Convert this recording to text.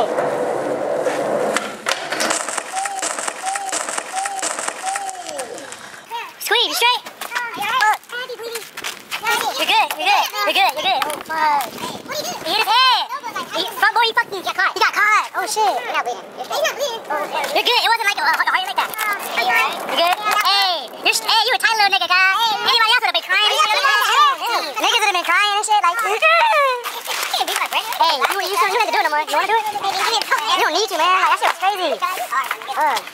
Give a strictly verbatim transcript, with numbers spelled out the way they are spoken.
Squeeb, you straight? You're good, you're good, you're good, you're good. Oh, fuck. He hit his head. He, front boy, he fucking got caught. He got caught. Oh, shit. You're not bleeding. You're not bleeding. You're good. It wasn't like a, a heart like that. Hey, you alright? You good? Hey, you're, hey, you a tiny little nigga, guy. Anybody else would have been crying and shit. Niggas would have been crying and shit. Like, hey, you, you, you had to do it no more. You want to do it? You don't need to, man. Like, that shit was crazy. Uh.